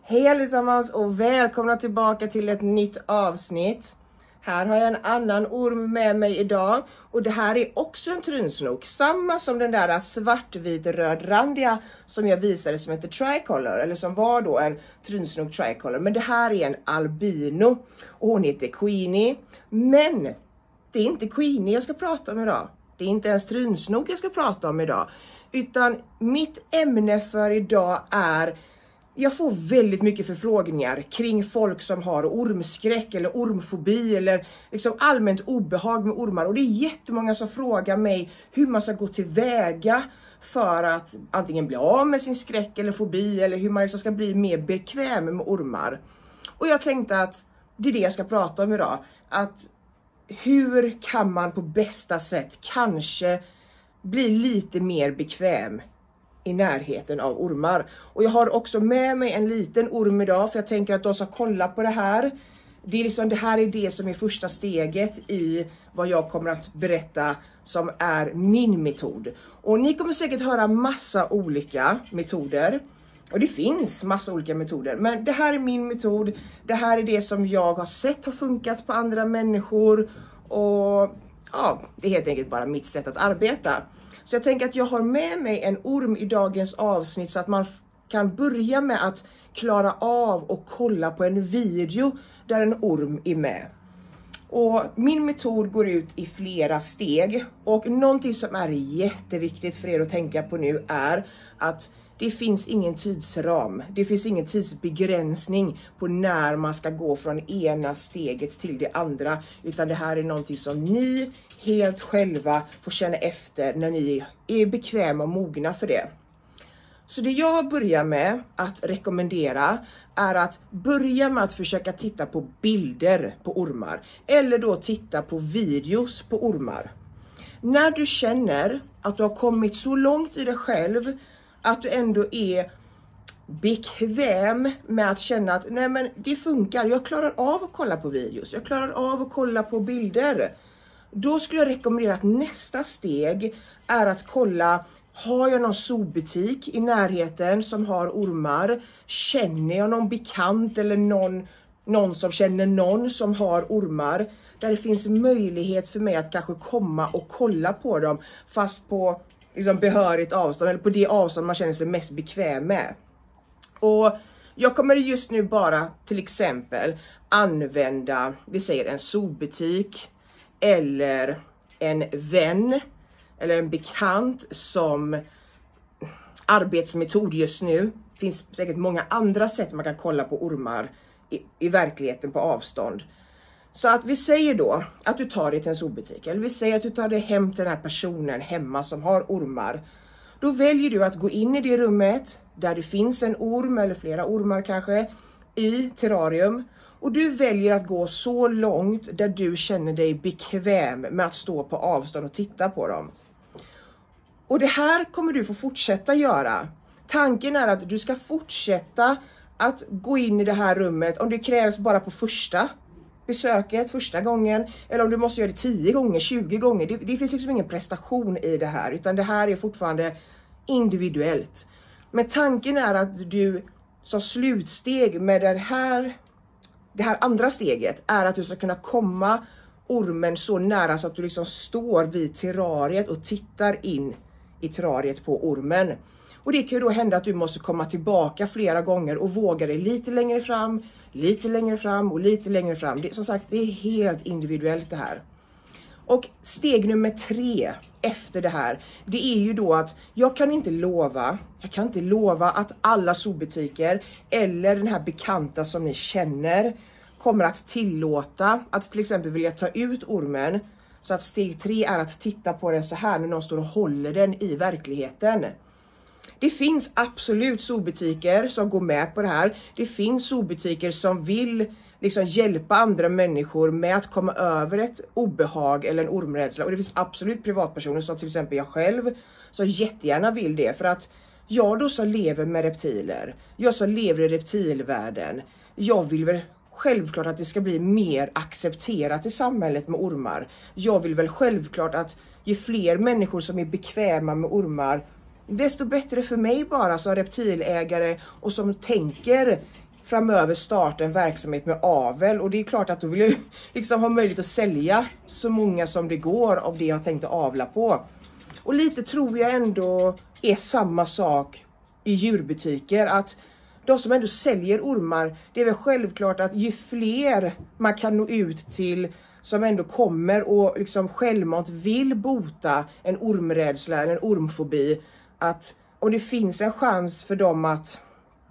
Hej allesammans och välkomna tillbaka till ett nytt avsnitt. Här har jag en annan orm med mig idag. Och det här är också en trynsnok. Samma som den där svartvit-rödrandiga som jag visade som heter tricolor. Eller som var då en trynsnok tricolor. Men det här är en albino. Och hon heter Queenie. Men det är inte Queenie jag ska prata om idag. Det är inte ens trynsnok jag ska prata om idag. Utan mitt ämne för idag är... Jag får väldigt mycket förfrågningar kring folk som har ormskräck eller ormfobi eller liksom allmänt obehag med ormar. Och det är jättemånga som frågar mig hur man ska gå tillväga för att antingen bli av med sin skräck eller fobi eller hur man liksom ska bli mer bekväm med ormar. Och jag tänkte att det är det jag ska prata om idag. Att hur kan man på bästa sätt kanske bli lite mer bekväm i närheten av ormar. Och jag har också med mig en liten orm idag för jag tänker att de ska kolla på det här. Det är liksom, det här är det som är första steget i vad jag kommer att berätta som är min metod. Och ni kommer säkert höra massa olika metoder. Och det finns massa olika metoder. Men det här är min metod. Det här är det som jag har sett har funkat på andra människor. Och ja, det är helt enkelt bara mitt sätt att arbeta. Så jag tänker att jag har med mig en orm i dagens avsnitt så att man kan börja med att klara av och kolla på en video där en orm är med. Och min metod går ut i flera steg. Och någonting som är jätteviktigt för er att tänka på nu är att det finns ingen tidsram. Det finns ingen tidsbegränsning på när man ska gå från ena steget till det andra. Utan det här är någonting som ni helt själva får känna efter när ni är bekväma och mogna för det. Så det jag börjar med att rekommendera är att börja med att försöka titta på bilder på ormar. Eller då titta på videos på ormar. När du känner att du har kommit så långt i dig själv att du ändå är bekväm med att känna att nej men det funkar, jag klarar av att kolla på videos, jag klarar av att kolla på bilder. Då skulle jag rekommendera att nästa steg är att kolla, har jag någon zoobutik i närheten som har ormar? Känner jag någon bekant eller någon som känner någon som har ormar? Där det finns möjlighet för mig att kanske komma och kolla på dem fast på liksom behörigt avstånd eller på det avstånd man känner sig mest bekväm med. Och jag kommer just nu bara till exempel använda, vi säger en zoobutik eller en vän eller en bekant som arbetsmetod just nu. Det finns säkert många andra sätt man kan kolla på ormar i verkligheten på avstånd. Så att vi säger då att du tar dig till en zoobutik. Eller vi säger att du tar dig hem till den här personen hemma som har ormar. Då väljer du att gå in i det rummet där det finns en orm eller flera ormar kanske i terrarium. Och du väljer att gå så långt där du känner dig bekväm med att stå på avstånd och titta på dem. Och det här kommer du få fortsätta göra. Tanken är att du ska fortsätta att gå in i det här rummet om det krävs bara på första besöket, första gången. Eller om du måste göra det 10 gånger, 20 gånger. Det finns liksom ingen prestation i det här. Utan det här är fortfarande individuellt. Men tanken är att du som slutsteg med det här andra steget är att du ska kunna komma ormen så nära så att du liksom står vid terrariet och tittar in i terrariet på ormen. Och det kan ju då hända att du måste komma tillbaka flera gånger och våga dig lite längre fram, lite längre fram och lite längre fram. Som sagt, det är helt individuellt det här. Och steg nummer 3 efter det här, det är ju då att jag kan inte lova att alla zoobutiker eller den här bekanta som ni känner kommer att tillåta att till exempel vilja ta ut ormen. Så att steg 3 är att titta på den så här när någon står och håller den i verkligheten. Det finns absolut zoobutiker som går med på det här. Det finns zoobutiker som vill liksom hjälpa andra människor med att komma över ett obehag eller en ormrädsla. Och det finns absolut privatpersoner som till exempel jag själv som jättegärna vill det. För att jag då som lever med reptiler, jag som lever i reptilvärlden, jag vill väl självklart att det ska bli mer accepterat i samhället med ormar. Jag vill väl självklart att ju fler människor som är bekväma med ormar, desto bättre för mig bara som reptilägare och som tänker framöver starta en verksamhet med avel, och det är klart att då vill jag liksom ha möjlighet att sälja så många som det går av det jag tänkte avla på. Och lite tror jag ändå är samma sak i djurbutiker, att de som ändå säljer ormar, det är väl självklart att ju fler man kan nå ut till som ändå kommer och liksom självmant vill bota en ormrädsla eller en ormfobi, att om det finns en chans för dem att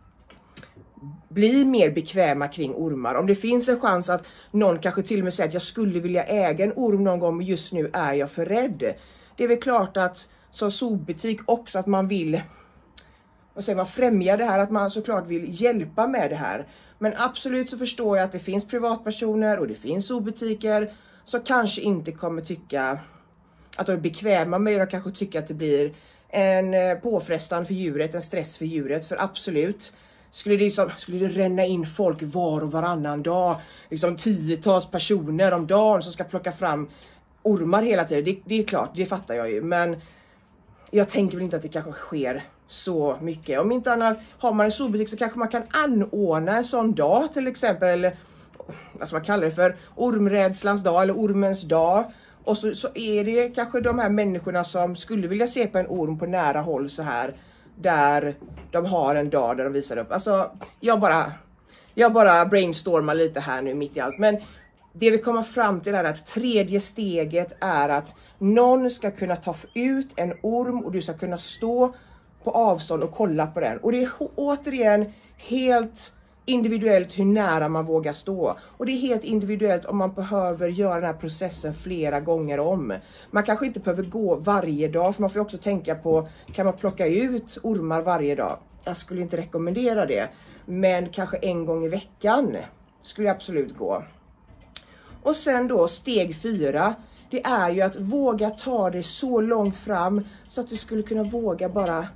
bli mer bekväma kring ormar, om det finns en chans att någon kanske till och med säger att jag skulle vilja äga en orm någon gång men just nu är jag för rädd. Det är väl klart att som zoobutik också att man vill, vad säger man, främja det här, att man såklart vill hjälpa med det här. Men absolut så förstår jag att det finns privatpersoner och det finns zoobutiker som kanske inte kommer tycka att de är bekväma med det. De kanske tycker att det blir en påfrestan för djuret, en stress för djuret. För absolut, skulle det ränna in folk var och varannan dag, liksom 10-tals personer om dagen som ska plocka fram ormar hela tiden. Det är klart, det fattar jag ju. Men jag tänker väl inte att det kanske sker så mycket. Om inte annat, har man en zoobutik så kanske man kan anordna en sån dag till exempel. Eller vad man kallar det för, ormrädslans dag eller ormens dag. Och så är det kanske de här människorna som skulle vilja se på en orm på nära håll så här. Där de har en dag där de visar upp. Alltså jag bara brainstormar lite här nu mitt i allt. Men det vi kommer fram till är att tredje steget är att någon ska kunna ta ut en orm och du ska kunna stå på avstånd och kolla på den. Och det är återigen helt individuellt hur nära man vågar stå. Och det är helt individuellt om man behöver göra den här processen flera gånger om. Man kanske inte behöver gå varje dag, för man får också tänka på, kan man plocka ut ormar varje dag? Jag skulle inte rekommendera det. Men kanske en gång i veckan skulle absolut gå. Och sen då steg 4, det är ju att våga ta det så långt fram så att du skulle kunna våga bara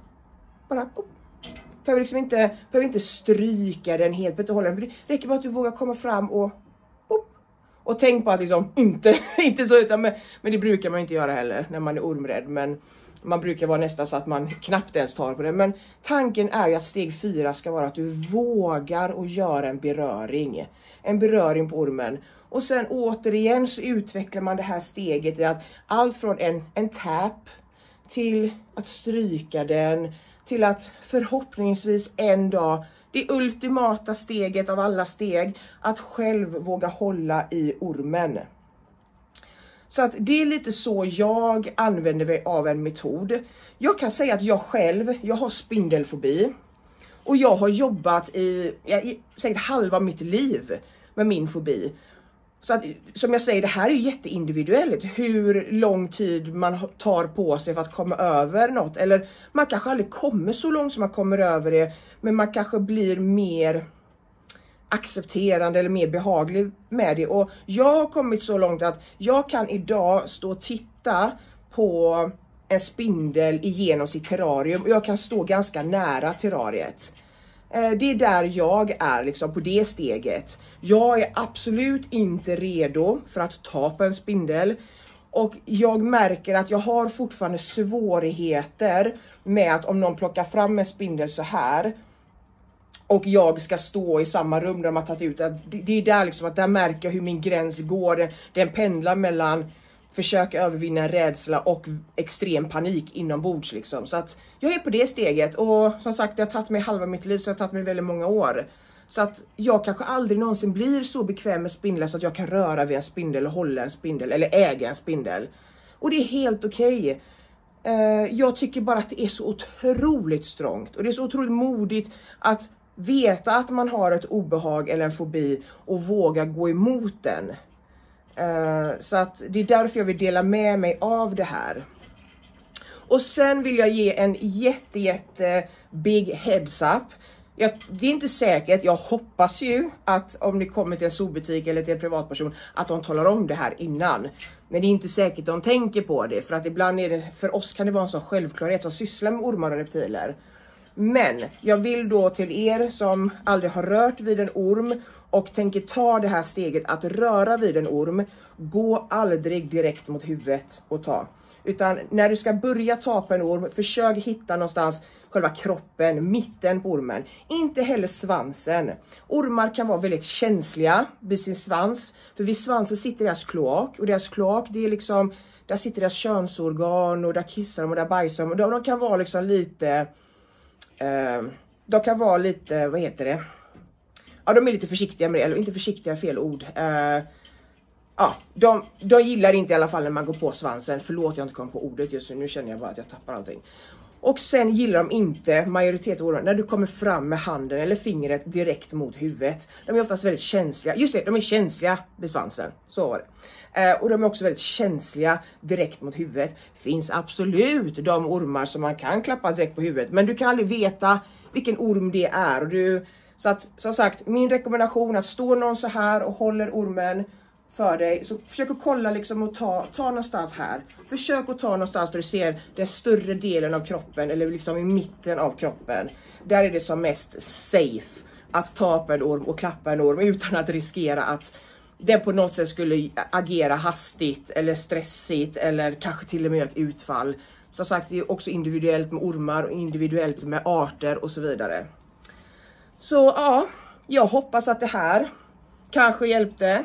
behöver inte stryka den helt på ett håll. Det räcker bara att du vågar komma fram och tänk på att liksom inte så, utan men det brukar man inte göra heller när man är ormrädd, men man brukar vara nästan så att man knappt ens tar på det. Men tanken är ju att steg 4 ska vara att du vågar att göra en beröring på ormen. Och sen återigen så utvecklar man det här steget i att allt från en tap till att stryka den, till att förhoppningsvis en dag, det ultimata steget av alla steg, att själv våga hålla i ormen. Så att det är lite så jag använder mig av en metod. Jag kan säga att jag har spindelfobi. Och jag har jobbat i säkert halva mitt liv med min fobi. Så att, som jag säger, det här är jätteindividuellt hur lång tid man tar på sig för att komma över något. Eller man kanske aldrig kommer så långt som man kommer över det, men man kanske blir mer accepterande eller mer behaglig med det. Och jag har kommit så långt att jag kan idag stå och titta på en spindel igenom sitt terrarium och jag kan stå ganska nära terrariet. Det är där jag är liksom på det steget. Jag är absolut inte redo för att ta på en spindel. Och jag märker att jag har fortfarande svårigheter med att om någon plockar fram en spindel så här och jag ska stå i samma rum där de har tagit ut det. Det är där liksom att där märker jag hur min gräns går. Den pendlar mellan försöka övervinna en rädsla och extrem panik inombords liksom. Så att jag är på det steget. Och som sagt, det har tagit mig halva mitt liv, så det har tagit mig väldigt många år. Så att jag kanske aldrig någonsin blir så bekväm med spindlar så att jag kan röra vid en spindel och hålla en spindel eller äga en spindel. Och det är helt okej. Jag tycker bara att det är så otroligt strångt. Och det är så otroligt modigt att veta att man har ett obehag eller en fobi och våga gå emot den. Så att det är därför jag vill dela med mig av det här. Och sen vill jag ge en jätte big heads up. Det är inte säkert, jag hoppas ju att om ni kommer till en zoobutik eller till en privatperson att de talar om det här innan. Men det är inte säkert de tänker på det, för att ibland är det, för oss kan det vara en sån självklarhet som sysslar med ormar och reptiler. Men jag vill då till er som aldrig har rört vid en orm och tänker ta det här steget att röra vid en orm, gå aldrig direkt mot huvudet och ta. Utan när du ska börja ta på en orm, försök hitta någonstans själva kroppen, mitten på ormen. Inte heller svansen. Ormar kan vara väldigt känsliga vid sin svans. För vid svansen sitter deras kloak. Och deras kloak, det är liksom, där sitter deras könsorgan och där kissar de och där bajsar de. De kan vara liksom lite, vad heter det? Ja, de är lite försiktiga med det, eller inte försiktiga, fel ord. Ja, de gillar inte i alla fall när man går på svansen. Förlåt, jag inte kom på ordet just nu känner jag bara att jag tappar allting. Och sen gillar de inte, majoritet av ormarna, när du kommer fram med handen eller fingret direkt mot huvudet. De är oftast väldigt känsliga, just det, de är känsliga vid svansen, så var det. Och de är också väldigt känsliga direkt mot huvudet. Finns absolut de ormar som man kan klappa direkt på huvudet, men du kan aldrig veta vilken orm det är. Och så att, som sagt, min rekommendation är att stå någon så här och håller ormen för dig. Så försök att kolla liksom och ta någonstans här. Försök att ta någonstans där du ser den större delen av kroppen, eller liksom i mitten av kroppen. Där är det som mest safe att ta på en orm och klappa en orm utan att riskera att den på något sätt skulle agera hastigt eller stressigt eller kanske till och med ett utfall. Som sagt, det är också individuellt med ormar och individuellt med arter och så vidare. Så ja, jag hoppas att det här kanske hjälpte.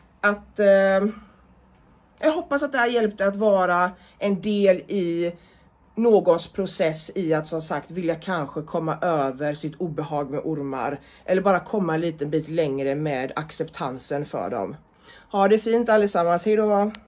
Jag hoppas att det här hjälpte att vara en del i någons process i att, som sagt, vilja kanske komma över sitt obehag med ormar. Eller bara komma en liten bit längre med acceptansen för dem. Ha det fint allesammans, hej då!